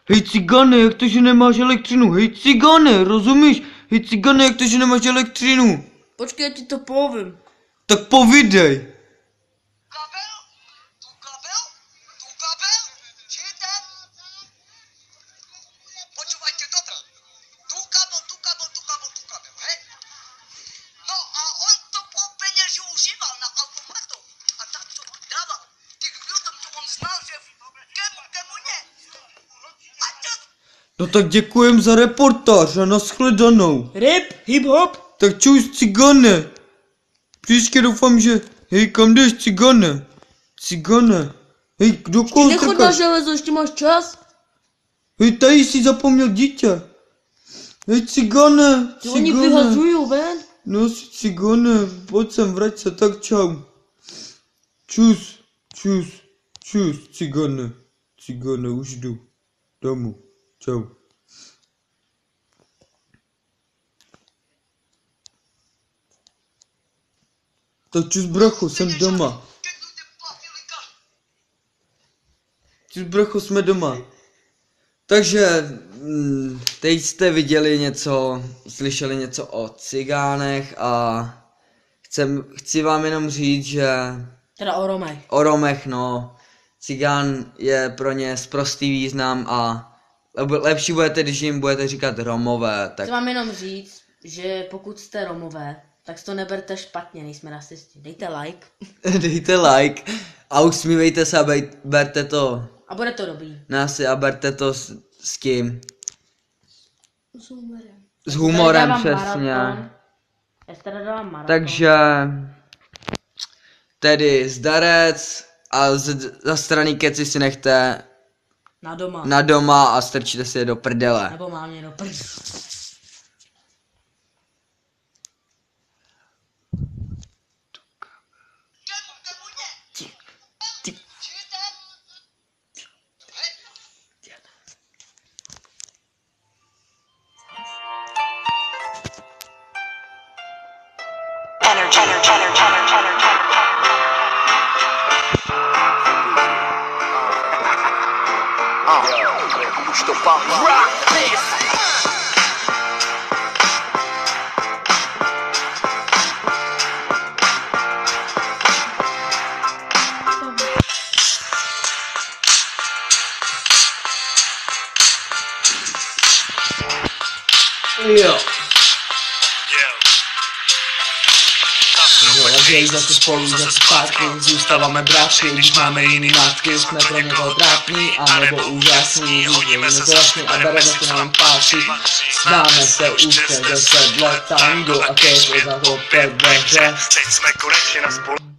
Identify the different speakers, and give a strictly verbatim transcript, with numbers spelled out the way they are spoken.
Speaker 1: Hej cigane, jak to, že nemáš elektřinu? Hej cigane, rozumíš? Hej cigane, jak to, že nemáš elektřinu?
Speaker 2: Počkej, já ti to povím.
Speaker 1: Tak povídej.
Speaker 3: Kabel? Tu kabel? Tu kabel? Čujete? Počúvajte dobre. Tu kabel, tu kabel, tu kabel, tu kabel, hej? No a on to po peněži užíval na automatu. A tak co on dával. Těch ľudom, co on znal, že kemu, kemu ne. A to...
Speaker 1: No tak děkujem za reportáž a nashledanou.
Speaker 2: Rap, hip hop.
Speaker 1: Tak čus cigane. Příště doufám, že... Hej, kam jdeš cigane? Cigane. Hej, do koho
Speaker 2: Nechod na
Speaker 1: strkáš?
Speaker 2: železo, ještě máš čas.
Speaker 1: Hej, tady jsi zapomněl dítě. Hej cigane,
Speaker 2: Ty oni
Speaker 1: cigane.
Speaker 2: vyhazují ven.
Speaker 1: No si cigane, pojď sem, vrať se, tak čau. Čus, čus, čus, cigane. Cigane, už jdu. Domů, čau. Tak čus bracho, jsem doma. Čus bracho, jsme doma. Takže, mm, teď jste viděli něco, slyšeli něco o cigánech a chcem, chci vám jenom říct, že
Speaker 2: Teda o Romech.
Speaker 1: o Romech, no, cigán je pro ně sprostý význam a lep- lepší budete, když jim budete říkat Romové, tak
Speaker 2: Chci vám jenom říct, že pokud jste Romové, tak si to neberte špatně, nejsme rasisti. Dejte like.
Speaker 1: dejte like a usmívejte se a bej, berte to
Speaker 2: A bude to dobrý.
Speaker 1: nás a berte to s, s tím,
Speaker 2: S humorem.
Speaker 1: s humorem
Speaker 2: Tady dávám
Speaker 1: přesně.
Speaker 2: maraton. Já si teda dávám maraton.
Speaker 1: Takže tedy zdarec a z, za straný keci si nechte
Speaker 2: Na doma.
Speaker 1: na doma a strčíte si je do prdele.
Speaker 2: Nebo mám mě do prdele.
Speaker 3: Kemu, kemu ne. Čujete? Hej.
Speaker 4: Energy, energy, energy, energy, energy. Uh, už to pálí. Rock this.
Speaker 1: Jo.
Speaker 5: Ležej zase spolu, zase zpátky, zůstáváme bratři, když máme jiný matky, jsme pro někoho trápní, anebo úžasní, hodíme se strašně a bereme to nám patří. Známe se už přes deset let, tango a cash je za to pět ve hře.
Speaker 6: Teď jsme konečně na spolu.